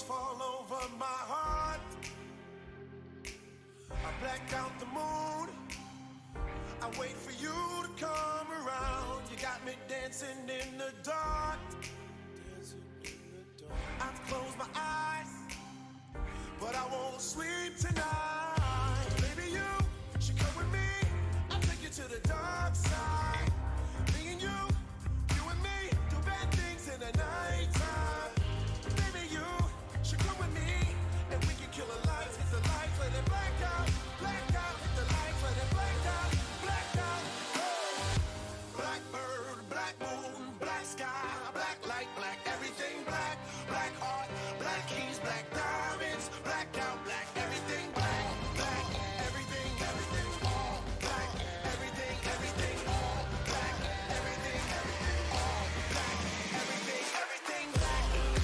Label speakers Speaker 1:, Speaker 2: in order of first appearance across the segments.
Speaker 1: fall over my heart. I black out the moon. I wait for you to come around. You got me dancing in the dark. I've closed my eyes, but I won't sleep tonight. Baby, you should come with me. I'll take you to the dark side. Me and you and me, do bad things in the nighttime. Baby, you should come with me, and we can kill the lights, hit the lights, let it black out, hit the lights, let it black out, Hey. Blackbird, black moon, black sky, black light, black everything, black heart, black keys, black diamonds, black out, black everything, black everything, all black, everything, all black, everything, all black, everything, black.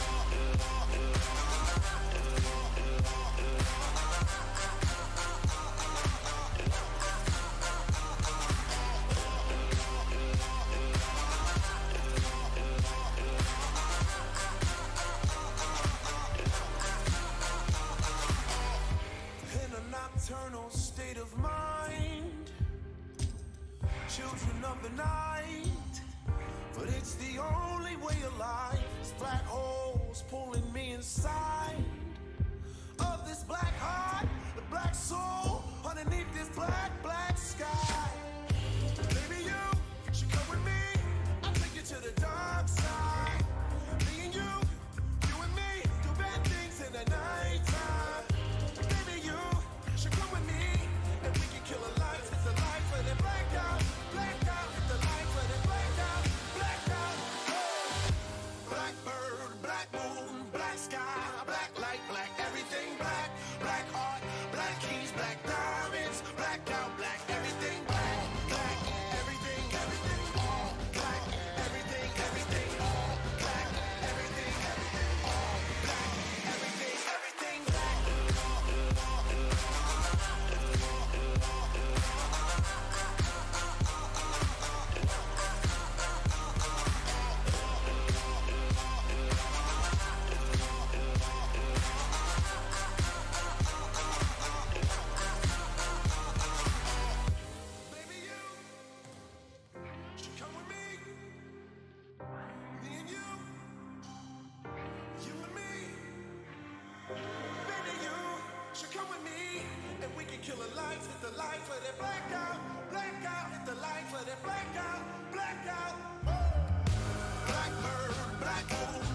Speaker 1: In a nocturnal state of mind, children of the night, but it's the only way of life. It's black holes pulling me inside of this black heart, the black soul underneath this black sky. Baby, you should come with me. I'll take you to the dark side. Me and you and me, do bad things in the nighttime. Baby, you should come with me, and we can kill the lights, hit the lights, let it black out, hit the lights, let it black out. Hey. Blackbird, black moon, black sky, black light, black everything, black heart, black keys, black diamonds, black out, black everything, black everything, all black, everything, all black, everything, all black, everything, black. Baby, you should come with me. Me and you and me. Baby, you should come with me, and we can kill the lights, hit the lights, let it black out, hit the lights, let it black out. Blackbird, black moon,